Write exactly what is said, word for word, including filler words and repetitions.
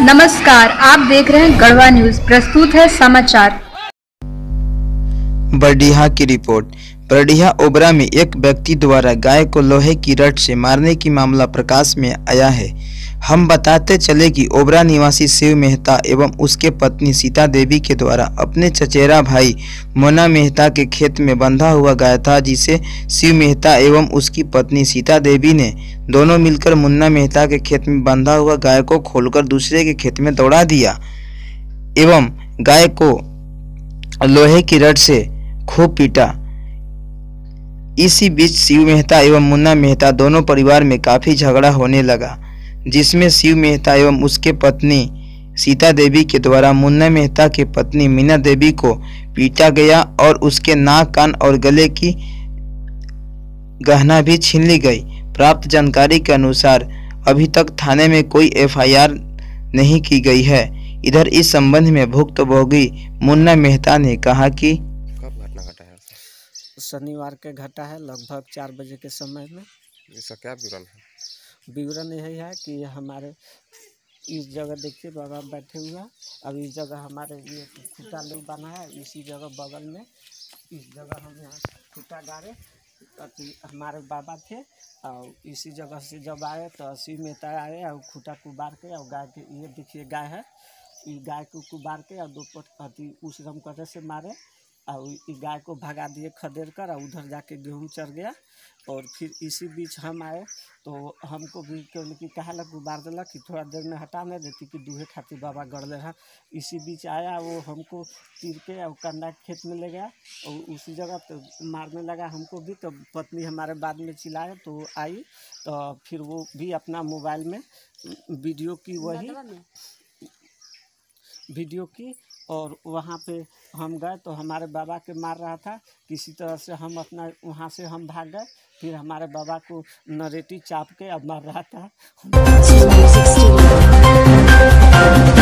नमस्कार, आप देख रहे हैं गढ़वा न्यूज। प्रस्तुत है समाचार। बरडीहा की रिपोर्ट। बरडीहा ओबरा में एक व्यक्ति द्वारा गाय को लोहे की रड से मारने की मामला प्रकाश में आया है। हम बताते चले कि ओबरा निवासी शिव मेहता एवं उसके पत्नी सीता देवी के द्वारा अपने चचेरा भाई मोना मेहता के खेत में बंधा हुआ गाय था, जिसे शिव मेहता एवं उसकी पत्नी सीता देवी ने दोनों मिलकर मुन्ना मेहता के खेत में बंधा हुआ गाय को खोलकर दूसरे के खेत में दौड़ा दिया एवं गाय को लोहे की रड से खूब पीटा। इसी बीच शिव मेहता एवं मुन्ना मेहता दोनों परिवार में काफी झगड़ा होने लगा, जिसमें शिव मेहता एवं उसके पत्नी सीता देवी के द्वारा मुन्ना मेहता की पत्नी मीना देवी को पीटा गया और उसके नाक, कान और गले की गहना भी छीन ली गई। प्राप्त जानकारी के अनुसार अभी तक थाने में कोई एफ आई आर नहीं की गई है। इधर इस संबंध में भुक्तभोगी मुन्ना मेहता ने कहा कि कब घटना घटा है? शनिवार के घटा है लगभग चार बजे के समय में। इसका क्या विवरण है? विवरण यही है कि हमारे इस जगह देखिए बाबा बैठे हुए हैं। अब इस जगह हमारे ये खूटा लोग बना है, इसी जगह बगल में इस जगह हम यहाँ खूटा गाड़े हमारे बाबा थे और इसी जगह से जब आए तो शिव मेहता आए और खूटा कुबार के और गाय के ये देखिए गाय है, इस गाय को कुबार के और दो पट अति उस रम कटे से मारे और इस गाय को भगा दिए खदेड़ कर और उधर जाके गेहूँ चढ़ गया। और फिर इसी बीच हम आए तो हमको भी क्यों कि कहा लग गुबार दिलक कि थोड़ा देर में हटा नहीं देती कि दूहे खातिर बाबा गड़ ले रहा। इसी बीच आया वो हमको तीर के और कंदा खेत में ले गया और उसी जगह तो मारने लगा हमको भी। तो पत्नी हमारे बाद में चिल्लाए तो आई तो फिर वो भी अपना मोबाइल में वीडियो की वही वीडियो की और वहाँ पे हम गए तो हमारे बाबा के मार रहा था। किसी तरह से हम अपना वहाँ से हम भाग गए। फिर हमारे बाबा को नरेटी चाप के अब मार रहा था।